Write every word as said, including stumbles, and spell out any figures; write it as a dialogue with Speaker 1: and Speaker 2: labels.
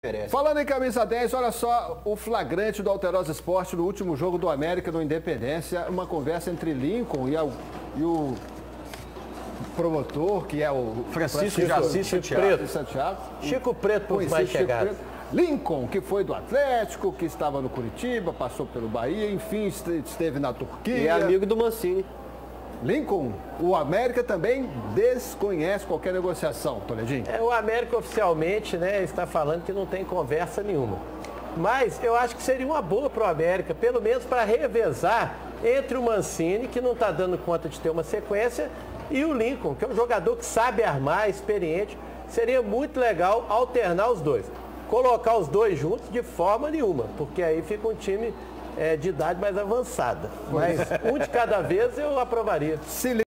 Speaker 1: merece.
Speaker 2: Falando em camisa dez, olha só o flagrante do Alterosa Esporte no último jogo do América no Independência, uma conversa entre Lincoln e, a, e o promotor, que é o
Speaker 3: Francisco de Assis
Speaker 2: Preto.
Speaker 3: Santiago. Chico Preto, por mais chegado.
Speaker 2: Lincoln, que foi do Atlético, que estava no Curitiba, passou pelo Bahia, enfim, esteve na Turquia.
Speaker 1: E é amigo do Mancini.
Speaker 2: Lincoln, o América também desconhece qualquer negociação, Toledinho.
Speaker 3: É, o América oficialmente, né, está falando que não tem conversa nenhuma. Mas eu acho que seria uma boa para o América, pelo menos para revezar entre o Mancini, que não está dando conta de ter uma sequência, e o Lincoln, que é um jogador que sabe armar, experiente. Seria muito legal alternar os dois. Colocar os dois juntos de forma nenhuma, porque aí fica um time é, de idade mais avançada. Mas um de cada vez eu aprovaria.
Speaker 2: Se